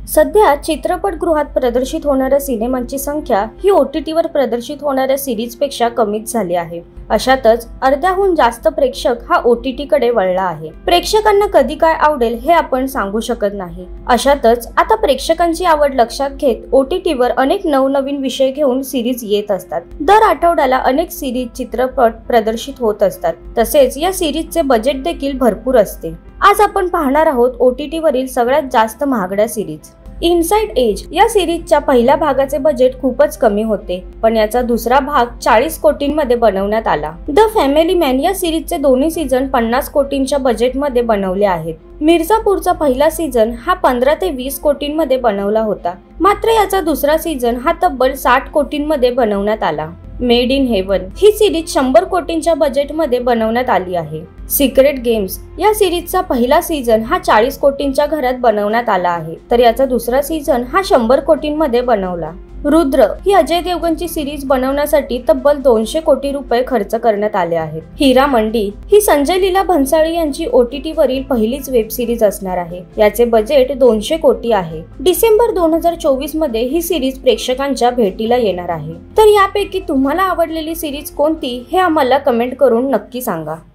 सध्या चित्रपटगृहात प्रदर्शित होणाऱ्या सिनेमांची संख्या ही OTTवर प्रदर्शित होणाऱ्या सिरीजपेक्षा कमीच झाली आहे। अशातच अर्ध्याहून जास्त प्रेक्षक हा OTTकडे वळला आहे। प्रेक्षकांना कधी काय आवडेल हे आपण सांगू शकत नाही। अशातच आता प्रेक्षकांची आवड लक्षात घेत OTTवर अनेक नवनवीन विषय घेऊन सिरीज येत असतात। दर आठवड्याला अनेक सिरीज चित्रपट प्रदर्शित होत असतात। तसेच या सिरीजचे बजेट देखील भरपूर असते। आज आपण पाहणार आहोत OTTवरील सगळ्यात जास्त महागड्या सिरीज। इनसाइड एज या सिरीजच्या पहिल्या भागाचे बजेट खूपच कमी होते, पण याचा दुसरा भाग 40 कोटींमध्ये बनवण्यात आला। द फॅमिली मॅन या सिरीजचे दोन्ही सीझन 50 कोटींच्या बजेटमध्ये बनवले आहेत। मिर्झापूरचा पहिला सीझन हा 15 ते 20 कोटींमध्ये बनवला होता, मात्र याचा दुसरा सीझन हा तब्बल 60 कोटींमध्ये बनवण्यात आला। मेड इन हेवन ही सिरीज 100 कोटींच्या बजेटमध्ये बनवण्यात आली आहे। सिक्रेट गेम्स या सिरीजचा पहिला सीझन हा 40 कोटींच्या घरात बनवण्यात आला आहे, तर याचा दुसरा सीझन हा 100 कोटींमध्ये बनवला। रुद्र ही अजय देवगणची सिरीज बनवण्यासाठी तब्बल 200 कोटी रुपये खर्च करण्यात आले आहेत। हीरा मंडी ही संजय लीला भन्साळी यांची OTTवरील पहिलीच वेब सिरीज असणार आहे। याचे बजेट 200 कोटी आहे। डिसेंबर 2024 मध्ये ही सिरीज प्रेक्षकांच्या भेटीला येणार आहे। तर यापैकी तुम्हाला आवडलेली सिरीज कोणती हे आम्हाला कमेंट करून नक्की सांगा।